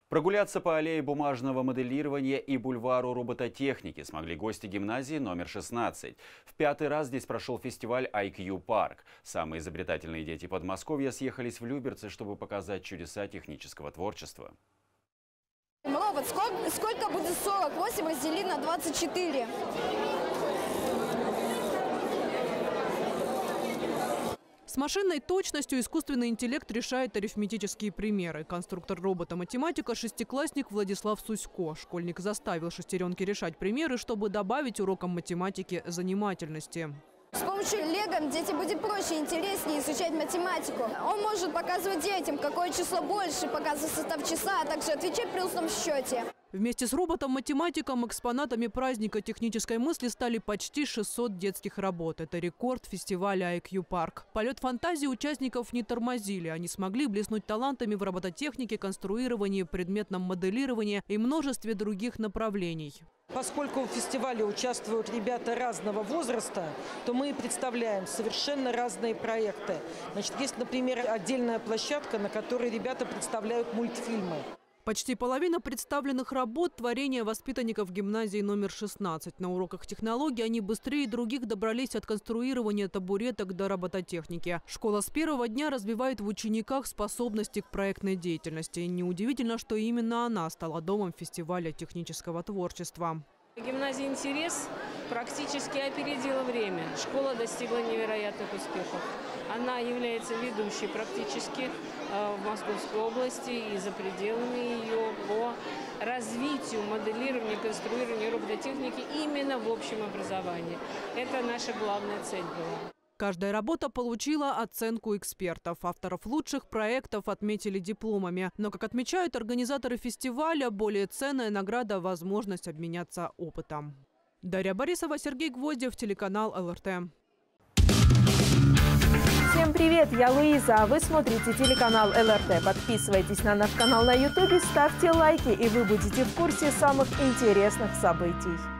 Прогуляться по аллее бумажного моделирования и бульвару робототехники смогли гости гимназии номер 16. В 5-й раз здесь прошел фестиваль IQ Park. Самые изобретательные дети Подмосковья съехались в Люберцы, чтобы показать чудеса технического творчества. Робот, сколько будет 48 разделить на 24? С машинной точностью искусственный интеллект решает арифметические примеры. Конструктор робота-математика – шестиклассник Владислав Сусько. Школьник заставил шестеренки решать примеры, чтобы добавить урокам математики занимательности. С помощью Лего детям будет проще и интереснее изучать математику. Он может показывать детям, какое число больше, показывать состав числа, а также отвечать при устном счете. Вместе с роботом-математиком экспонатами праздника технической мысли стали почти 600 детских работ. Это рекорд фестиваля IQ Park. Полет фантазии участников не тормозили. Они смогли блеснуть талантами в робототехнике, конструировании, предметном моделировании и множестве других направлений. Поскольку в фестивале участвуют ребята разного возраста, то мы представляем совершенно разные проекты. Значит, есть, например, отдельная площадка, на которой ребята представляют мультфильмы. Почти половина представленных работ – творения воспитанников гимназии номер 16. На уроках технологий они быстрее других добрались от конструирования табуреток до робототехники. Школа с первого дня развивает в учениках способности к проектной деятельности. Неудивительно, что именно она стала домом фестиваля технического творчества. Гимназия «Интерес» практически опередила время. Школа достигла невероятных успехов. Она является ведущей практически в Московской области и за пределами ее по развитию, моделированию, конструированию робототехники именно в общем образовании. Это наша главная цель была. Каждая работа получила оценку экспертов. Авторов лучших проектов отметили дипломами. Но, как отмечают организаторы фестиваля, более ценная награда – возможность обменяться опытом. Дарья Борисова, Сергей Гвоздев, телеканал ЛРТ. Всем привет, я Луиза, а вы смотрите телеканал ЛРТ. Подписывайтесь на наш канал на YouTube, ставьте лайки, и вы будете в курсе самых интересных событий.